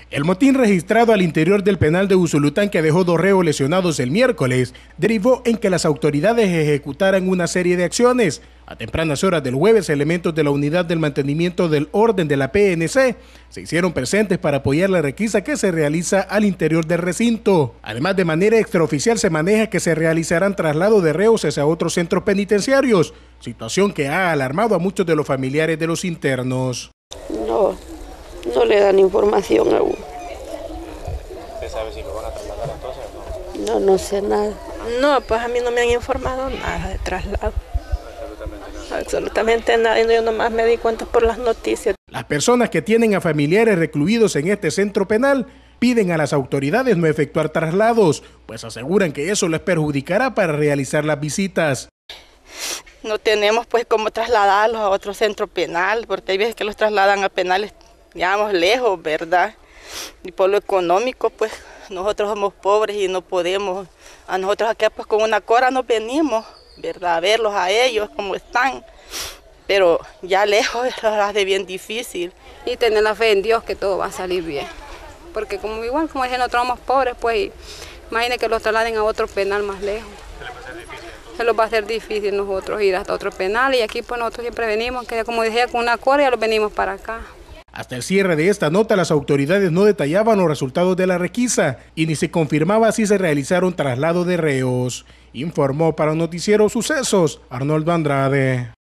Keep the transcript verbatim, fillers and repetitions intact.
El motín registrado al interior del penal de Usulután, que dejó dos reos lesionados el miércoles, derivó en que las autoridades ejecutaran una serie de acciones. A tempranas horas del jueves, elementos de la Unidad del Mantenimiento del Orden de la P N C se hicieron presentes para apoyar la requisa que se realiza al interior del recinto. Además, de manera extraoficial se maneja que se realizarán traslados de reos hacia otros centros penitenciarios, situación que ha alarmado a muchos de los familiares de los internos. No, no le dan información aún. ¿Usted sabe si lo van a trasladar entonces o no? No, no sé nada. No, pues a mí no me han informado nada de traslado. Absolutamente nada. Absolutamente nada, yo nomás me di cuenta por las noticias. Las personas que tienen a familiares recluidos en este centro penal piden a las autoridades no efectuar traslados, pues aseguran que eso les perjudicará para realizar las visitas. No tenemos pues cómo trasladarlos a otro centro penal, porque hay veces que los trasladan a penales, digamos, lejos, ¿verdad? Y por lo económico, pues nosotros somos pobres y no podemos. A nosotros aquí pues con una cora nos venimos, ¿verdad? A verlos a ellos cómo están, pero ya lejos es de bien difícil. Y tener la fe en Dios que todo va a salir bien, porque como igual como dicen, nosotros somos pobres, pues imaginen que los trasladen a otro penal más lejos. Se los va a hacer difícil nosotros ir hasta otro penal, y aquí pues nosotros siempre venimos, que como dije, con una cora ya los venimos para acá. Hasta el cierre de esta nota, las autoridades no detallaban los resultados de la requisa y ni se confirmaba si se realizaron traslado de reos. Informó para Noticiero Sucesos Arnoldo Andrade.